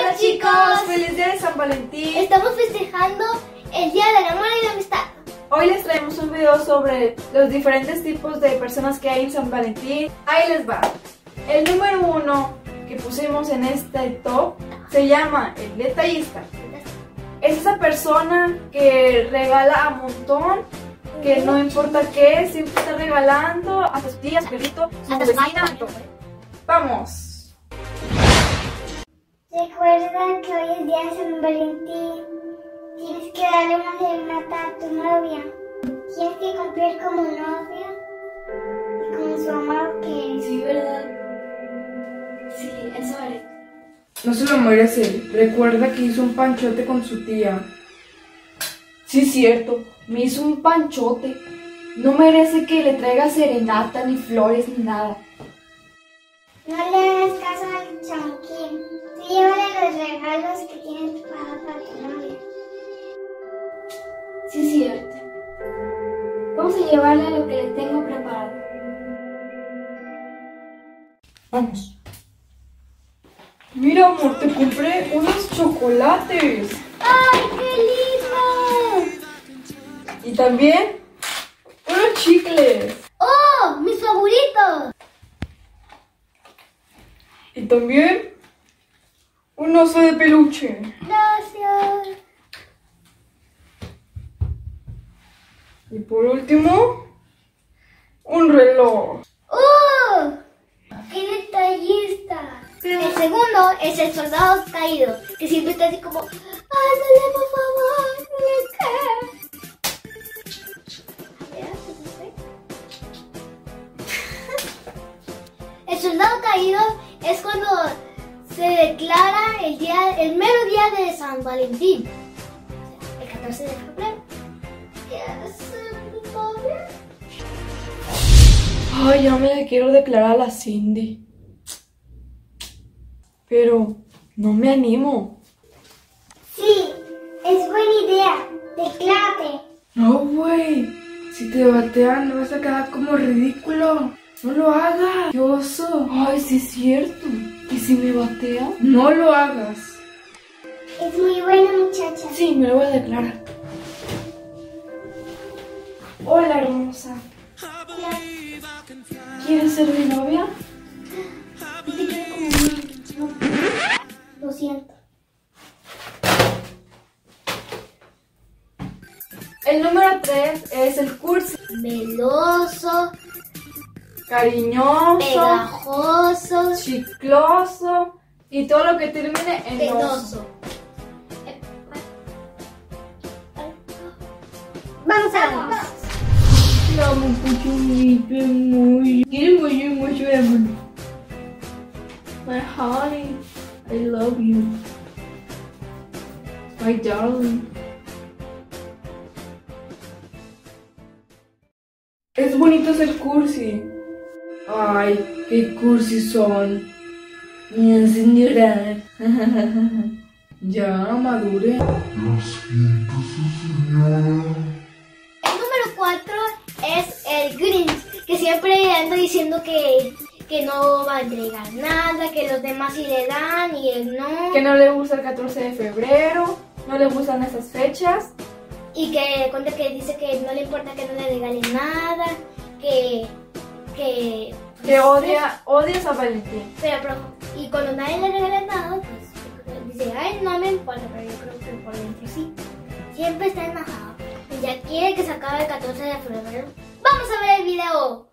Hola chicos, feliz día de San Valentín. Estamos festejando el día del amor y la amistad. Hoy les traemos un video sobre los diferentes tipos de personas que hay en San Valentín. Ahí les va. El número 1 que pusimos en este top se llama el detallista. Es esa persona que regala a montón, que no importa qué, siempre está regalando a sus tías, su perrito, su vecina. Vamos. Recuerda que hoy es día de San Valentín. Tienes que darle una serenata a tu novia. Tienes que cumplir como novia y como su amor que eres. Sí, ¿verdad? Sí, eso haré. No se lo merece. Recuerda que hizo un panchote con su tía. Sí, cierto. Me hizo un panchote. No merece que le traiga serenata, ni flores, ni nada. No le hagas caso al chanquín. Tú llévale los regalos que tienes para tu novia. Sí, cierto. Vamos a llevarle lo que le tengo preparado. Vamos. Mira, amor, te compré unos chocolates. ¡Ay, qué lindo! Y también unos chicles. ¡Oh, mis favoritos! Y también un oso de peluche. Gracias. Y por último, un reloj. ¡Oh! ¡Qué detallista! El segundo es el soldado caído, que siempre está así como ¡ándale, por favor! El soldado caído es cuando se declara el mero día de San Valentín, el 14 de febrero. ¿Quieres ser mi novia? Ay, ya me la quiero declarar a la Cindy. Pero no me animo. Sí, es buena idea. Declárate. No, güey. Si te batean, me vas a quedar como ridículo. No lo hagas. ¡Qué oso! Ay, sí es cierto. ¿Y si me batea? No lo hagas. Es muy buena muchacha. Sí, me lo voy a declarar. Hola, hermosa. ¿Quieres ser mi novia? Te quiero como mi novia. Lo siento. El número 3 es el cursi. Meloso, Cariñoso, pegajoso, chicloso y todo lo que termine en oso. pedoso. Vamos a ver. Te amo mucho, muy. Quiero mucho, amor. My honey, I love you. My darling. Es bonito ser cursi. Ay, qué cursi son. Me hacen llorar. Ya, madure. Lo siento, su señora. El número 4 es el Grinch, que siempre anda diciendo que no va a entregar nada, que los demás sí le dan y él no. Que no le gusta el 14 de febrero, no le gustan esas fechas. Y que cuenta que dice que no le importa que no le regalen nada, que odia a San Valentín. pero y cuando nadie le regala nada, pues dice, ay, no me importa, pero yo creo que por dentro sí. Siempre está enojado y ya quiere que se acabe el 14 de febrero. ¡Vamos a ver el video!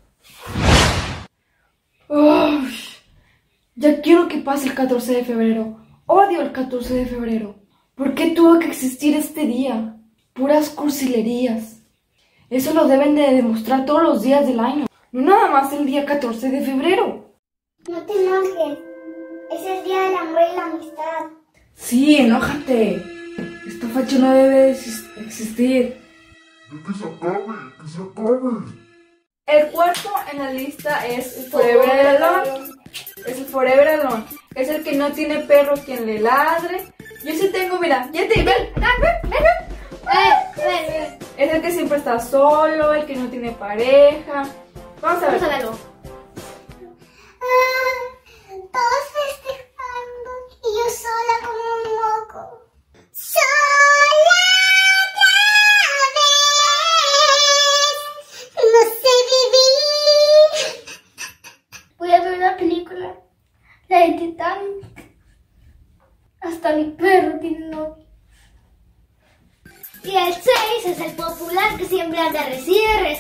Uf, ya quiero que pase el 14 de febrero. Odio el 14 de febrero. ¿Por qué tuvo que existir este día? Puras cursilerías. Eso lo deben de demostrar todos los días del año. No nada más el día 14 de febrero. No te enojes, es el día del amor y la amistad. Sí, enójate. Esta facha no debe de existir. Que se acabe, que se acabe. El cuarto en la lista es el Forever Alone. Es el Forever Alone. Es el que no tiene perro quien le ladre. Yo sí tengo, mira, ya te ven. Es el que siempre está solo, el que no tiene pareja. Vamos a verlo. Todos festejando y yo sola Hasta mi perro tiene novio. Y el 6 es el popular que siempre anda, recibe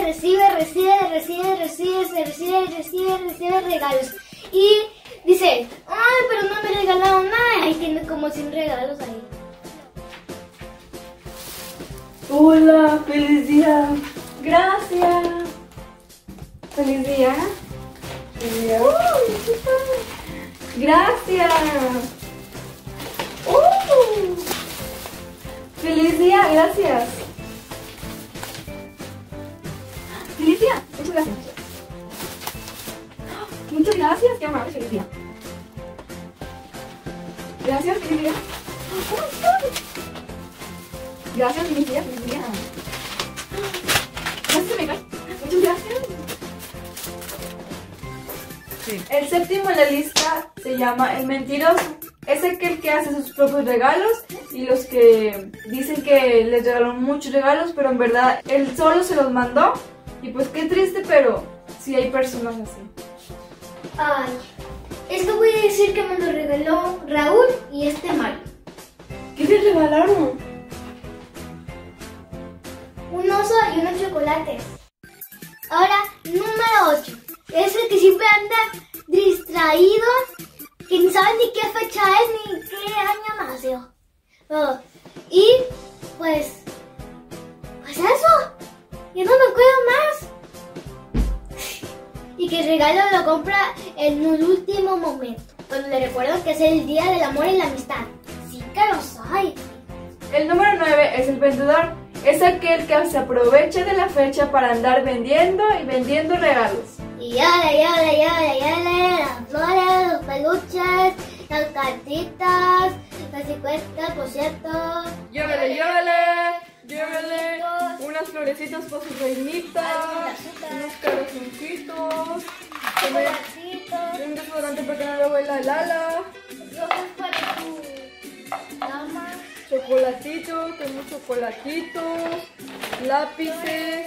regalos. Y dice, ay, pero no me regalaron nada. Y tiene como 100 regalos ahí. Hola, feliz día. Gracias. Feliz día. Feliz día. Gracias. Feliz día, gracias. Feliz día, muchas gracias. Muchas gracias, qué amable, feliz día. Gracias, feliz día. Gracias, feliz día, feliz día. Gracias, me cae. Muchas gracias. Sí. El séptimo en la lista se llama el mentiroso. Es aquel que hace sus propios regalos y los que dicen que les regaló muchos regalos, pero en verdad él solo se los mandó. Y pues qué triste, pero sí hay personas así. Ay, esto voy a decir que me lo regaló Raúl y Mario. ¿Qué te regalaron? Un oso y unos chocolates. Ahora, número 8. Es el que siempre anda distraído, que no sabe ni qué fecha es ni qué año nació. Y pues eso. Yo no me acuerdo más. Y que el regalo lo compra en un último momento, cuando le recuerdo que es el día del amor y la amistad. Sí que lo soy. El número 9 es el vendedor. Es aquel que se aprovecha de la fecha para andar vendiendo y vendiendo regalos. Y las flores, los peluches, las cartitas, las 50%. Llévele, unas florecitas para su reinita, unos corazoncitos, un desodorante para que no le huela el ala, Rosas para tu dama. chocolatitos, tenemos chocolatitos, lápices,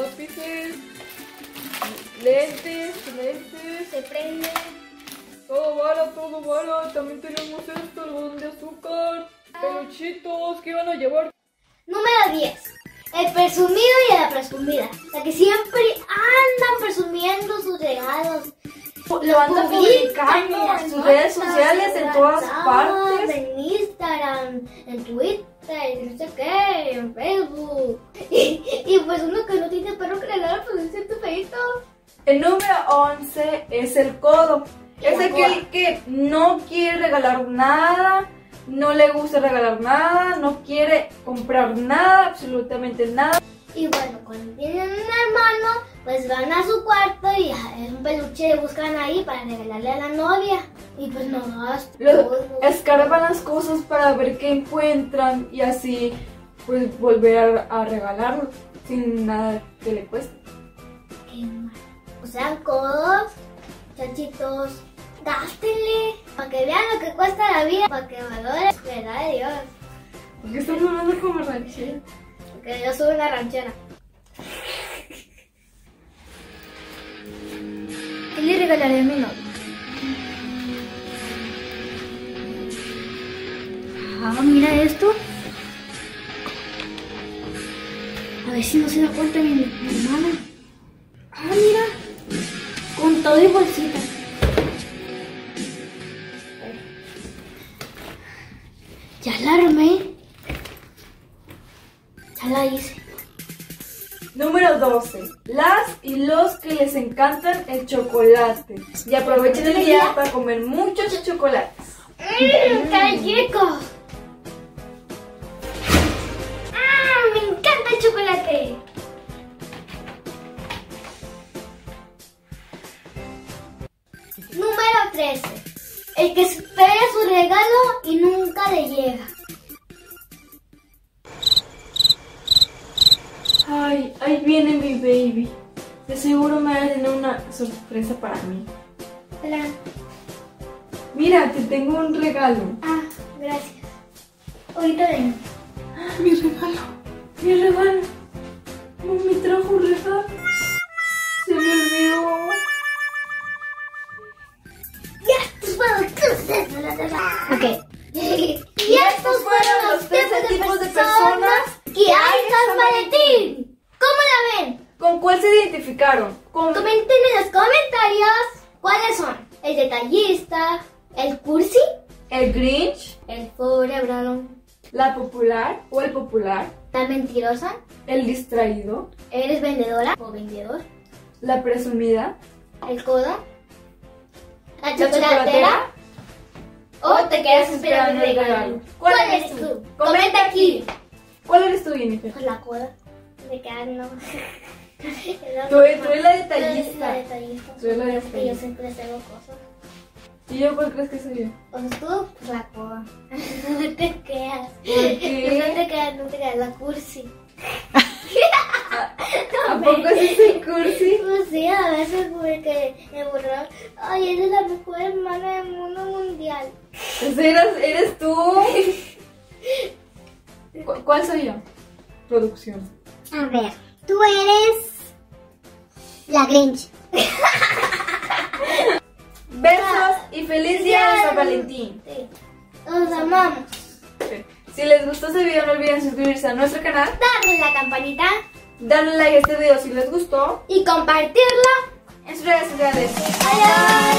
lentes, Se prende. todo bala, también tenemos esto, algodón de azúcar, peluchitos, ¿qué van a llevar? Número 10. El presumido y la presumida. La que siempre andan presumiendo sus regalos. Lo andan publicando en sus redes sociales, en todas partes. En Instagram, en Twitter, no sé qué, en Facebook. Y pues uno que no tiene perro que regalar, pues dice tu feito. El número 11 es el codo. Es aquel que no quiere regalar nada, no le gusta regalar nada, no quiere comprar nada, absolutamente nada. Y bueno, cuando tienen un hermano, pues van a su cuarto y un peluche buscan ahí para regalarle a la novia. Y pues no, Escarban las cosas para ver qué encuentran y así pues volver a regalarlo sin nada que le cueste. Qué mal. O sea, codos, chachitos, gástenle para que vean lo que cuesta la vida, para que valoren, verdad de Dios. ¿Por qué estás hablando como ranchera? Porque yo soy una ranchera. ¿Qué le regalaré a mi novio? Ah, mira esto. A ver si no se da cuenta mi hermana. Ah, mira. Con todo y bolsita. Ya la armé. Ya la hice. Número 12. Las y los que les encantan el chocolate. Y aprovechen el día para comer muchos chocolates. ¡Qué rico! ¡Me encanta el chocolate! Número 13. El que espera su regalo y nunca le llega. Ay, ahí viene mi baby. De seguro me va a tener una sorpresa para mí. Hola. Mira, te tengo un regalo. Ah, gracias. Ahorita vengo. Mi regalo. Mi regalo. No me trajo un regalo. Se me olvidó. Ya, tus juegos. Ok, Y estos fueron los 13 tipos de personas que hay en San Valentín. ¿Cómo la ven? ¿Con cuál se identificaron? Comenten en los comentarios cuáles son. El detallista, el cursi, ¿El Grinch? el forebrano, ¿La popular o el popular? la mentirosa, ¿El distraído? eres vendedora o vendedor, ¿La presumida? el coda, la ¿La chocolatera o te quedas esperando el regalo. ¿Cuál eres tú? Comenta aquí. ¿Cuál eres tú, Jennifer? Pues la coda. Me quedan no. Tú eres la detallista. La detallista. Tú eres la Que yo detallista. siempre les hago cosas. ¿Y yo cuál crees que soy yo? Pues tú, pues la coda. No te quedas. ¿Por qué? No te quedas la cursi. ¿A poco es ese cursi? Pues sí, a veces porque me borraron. Ay, eres la mejor hermana del mundo mundial. Pues eres tú. ¿Cuál soy yo? Producción. A ver, tú eres la Grinch. Besos y feliz día de San Valentín. Sí. Los amamos. Si les gustó este video no olviden suscribirse a nuestro canal, Darle la campanita darle like a este video si les gustó y compartirlo. en sus redes sociales. Adiós.